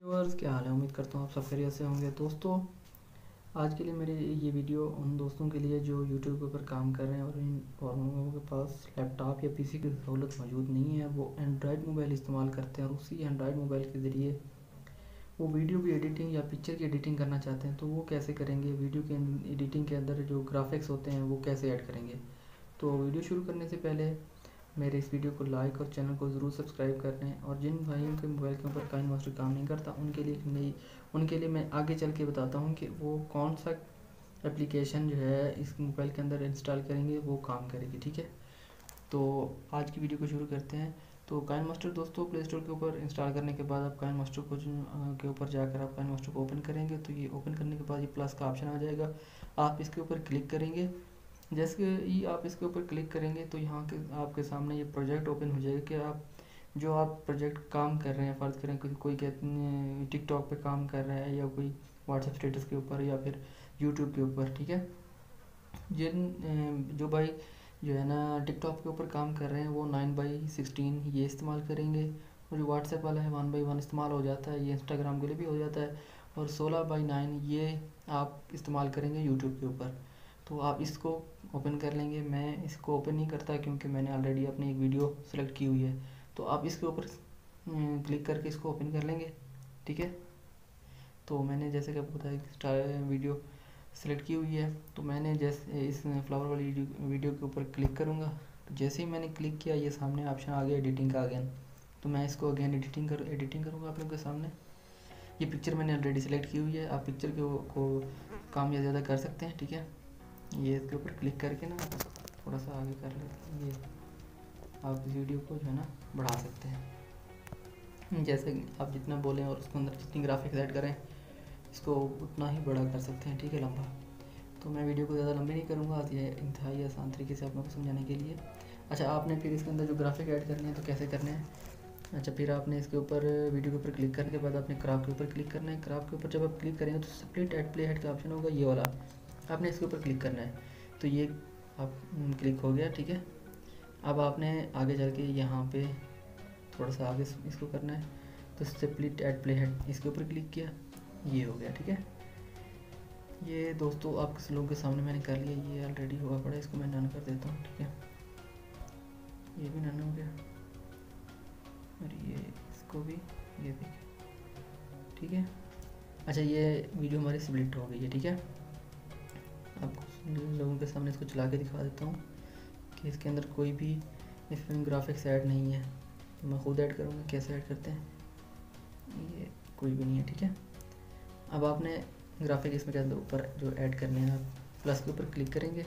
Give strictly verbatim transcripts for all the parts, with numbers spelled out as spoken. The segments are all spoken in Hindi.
व्यूअर्स, क्या हाल है। उम्मीद करता हूँ आप सब खैरियत से होंगे। दोस्तों, आज के लिए मेरी ये वीडियो उन दोस्तों के लिए जो यूट्यूब के ऊपर काम कर रहे हैं और इन और उन लोगों के पास लैपटॉप या पीसी की सहूलत मौजूद नहीं है, वो एंड्रॉयड मोबाइल इस्तेमाल करते हैं और उसी एंड्रॉयड मोबाइल के ज़रिए वो वीडियो की एडिटिंग या पिक्चर की एडिटिंग करना चाहते हैं। तो वो कैसे करेंगे, वीडियो की एडिटिंग के अंदर जो ग्राफिक्स होते हैं वो कैसे ऐड करेंगे। तो वीडियो शुरू करने से पहले मेरे इस वीडियो को लाइक और चैनल को ज़रूर सब्सक्राइब कर लें। और जिन भाइयों के मोबाइल के ऊपर काइन मास्टर काम नहीं करता, उनके लिए नहीं उनके लिए मैं आगे चल के बताता हूँ कि वो कौन सा एप्लीकेशन जो है इस मोबाइल के अंदर इंस्टॉल करेंगे वो काम करेगी। ठीक है, तो आज की वीडियो को शुरू करते हैं। तो काइन मास्टर दोस्तों, प्ले स्टोर के ऊपर इंस्टॉल करने के बाद आप काइन मास्टर को के ऊपर जाकर आप काइन मास्टर को ओपन करेंगे। तो ये ओपन करने के बाद ये प्लस का ऑप्शन आ जाएगा, आप इसके ऊपर क्लिक करेंगे। जैसे ही आप इसके ऊपर क्लिक करेंगे तो यहाँ के आपके सामने ये प्रोजेक्ट ओपन हो जाएगा कि आप जो आप प्रोजेक्ट काम कर रहे हैं, फ़र्ज़ करें कोई कोई कहते हैं टिकटॉक पे काम कर रहा है या कोई व्हाट्सएप स्टेटस के ऊपर या फिर यूट्यूब के ऊपर। ठीक है, जिन जो भाई जो है ना टिकटॉक के ऊपर काम कर रहे हैं वो नाइन बाई सिक्सटीन ये इस्तेमाल करेंगे, और जो व्हाट्सएप वाला है वन बाई वन इस्तेमाल हो जाता है, ये इंस्टाग्राम के लिए भी हो जाता है। और सोलह बाई नाइन ये आप इस्तेमाल करेंगे यूट्यूब के ऊपर। तो आप इसको ओपन कर लेंगे। मैं इसको ओपन नहीं करता क्योंकि मैंने ऑलरेडी अपनी एक वीडियो सेलेक्ट की हुई है। तो आप इसके ऊपर क्लिक करके इसको ओपन कर लेंगे। ठीक है, तो मैंने जैसे कि आपको बताया वीडियो सेलेक्ट की हुई है, तो मैंने जैसे इस फ्लावर वाली वीडियो के ऊपर क्लिक करूँगा। तो जैसे ही मैंने क्लिक किया ये सामने ऑप्शन आ गया एडिटिंग का अगेन। तो मैं इसको अगेन एडिटिंग कर एडिटिंग करूँगा आप लोगों के सामने। ये पिक्चर मैंने ऑलरेडी सेलेक्ट की हुई है, आप पिक्चर को, को काम या ज़्यादा कर सकते हैं। ठीक है, ये इसके ऊपर क्लिक करके ना थोड़ा सा आगे कर लेते हैं, ये आप इस वीडियो को जो है ना बढ़ा सकते हैं। जैसे आप जितना बोलें और उसके अंदर जितनी ग्राफिक्स ऐड करें इसको उतना ही बड़ा कर सकते हैं। ठीक है, लंबा। तो मैं वीडियो को ज़्यादा लंबी नहीं करूँगा, ये इंतहाई आसान तरीके से आप लोगों को समझाने के लिए। अच्छा, आपने फिर इसके अंदर जो ग्राफिक ऐड करने हैं तो कैसे करने हैं। अच्छा, फिर आपने इसके ऊपर वीडियो के ऊपर क्लिक करने के बाद आपने क्राफ्ट के ऊपर क्लिक करना है। क्राफ्ट के ऊपर जब आप क्लिक करेंगे तो स्प्लिट एड प्ले हेड का ऑप्शन होगा, ये वाला आपने इसके ऊपर क्लिक करना है। तो ये आप क्लिक हो गया। ठीक है, अब आपने आगे चल के यहाँ पे थोड़ा सा आगे इसको करना है। तो स्प्लिट एड प्ले हेड इसके ऊपर क्लिक किया, ये हो गया। ठीक है, ये दोस्तों आपके लोगों के सामने मैंने कर लिया, ये ऑलरेडी हुआ पड़ा। इसको मैं नन कर देता हूँ। ठीक है, ये भी नन हो गया और ये इसको भी, ये देखिए। ठीक है, अच्छा ये वीडियो हमारी स्प्लिट हो गई है। ठीक है, आपको लोगों के सामने इसको चला के दिखा देता हूँ कि इसके अंदर कोई भी इसमें ग्राफिक्स ऐड नहीं है। तो मैं खुद ऐड करूँगा, कैसे ऐड करते हैं, ये कोई भी नहीं है। ठीक है, अब आपने ग्राफिक इसमें के अंदर ऊपर जो ऐड करने हैं, आप प्लस के ऊपर क्लिक करेंगे।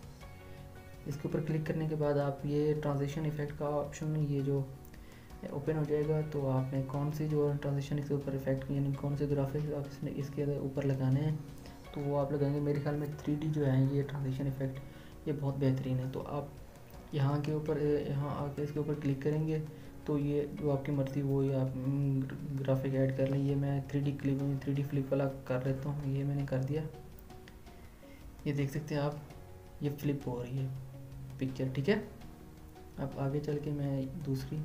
इसके ऊपर क्लिक करने के बाद आप ये ट्रांजिशन इफेक्ट का ऑप्शन ये जो ओपन हो जाएगा। तो आपने कौन सी जो ट्रांजिशन इसके ऊपर इफेक्ट यानी कौन से ग्राफिक्स आप इसने इसके ऊपर लगाने हैं तो वो आप लगाएंगे। मेरे ख्याल में थ्री डी जो है ये ट्रांजिशन इफेक्ट ये बहुत बेहतरीन है। तो आप यहाँ के ऊपर यहाँ आके इसके ऊपर क्लिक करेंगे तो ये जो आपकी मर्ज़ी वो ये आप ग्राफिक ऐड कर लें। ये मैं three D clip three D flip वाला कर लेता हूँ, ये मैंने कर दिया। ये देख सकते हैं आप, ये फ्लिप हो रही है पिक्चर। ठीक है, अब आगे चल के मैं दूसरी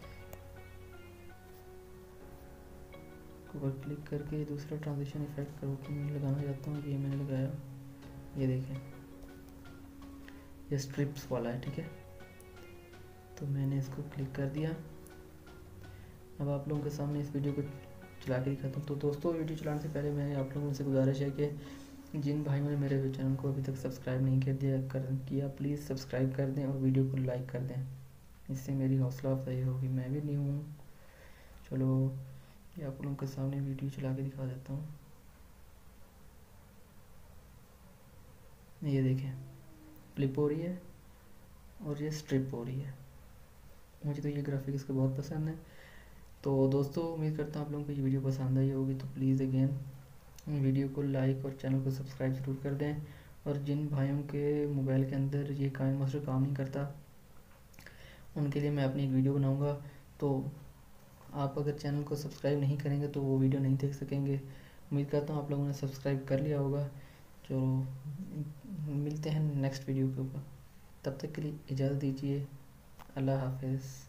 ऊपर क्लिक करके दूसरा ट्रांजिशन इफेक्ट करके मैं लगाना चाहता हूँ। ये मैंने लगाया, ये देखें, ये स्ट्रिप्स वाला है। ठीक है, तो मैंने इसको क्लिक कर दिया। अब आप लोगों के सामने इस वीडियो को चला के दिखाता हूँ। तो दोस्तों, वीडियो चलाने से पहले मैंने आप लोगों से गुजारिश है कि जिन भाइयों ने मेरे चैनल को अभी तक सब्सक्राइब नहीं कर दिया कर किया प्लीज़ सब्सक्राइब कर दें और वीडियो को लाइक कर दें। इससे मेरी हौसला अफजाई होगी, मैं भी नहीं हूँ। चलो, ये आप लोगों के सामने वीडियो चला के दिखा देता हूँ। ये देखें, फ्लिप हो रही है और ये स्ट्रिप हो रही है। मुझे तो ये ग्राफिक इसके बहुत पसंद है। तो दोस्तों, उम्मीद करता हूँ आप लोगों को ये वीडियो पसंद आई होगी। तो प्लीज़ अगेन वीडियो को लाइक और चैनल को सब्सक्राइब ज़रूर कर दें। और जिन भाइयों के मोबाइल के अंदर ये काइन मास्टर काम नहीं करता उनके लिए मैं अपनी एक वीडियो बनाऊँगा। तो आप अगर चैनल को सब्सक्राइब नहीं करेंगे तो वो वीडियो नहीं देख सकेंगे। उम्मीद करता हूँ आप लोगों ने सब्सक्राइब कर लिया होगा। जो मिलते हैं नेक्स्ट वीडियो के ऊपर, तब तक के लिए इजाज़त दीजिए। अल्लाह हाफिज़।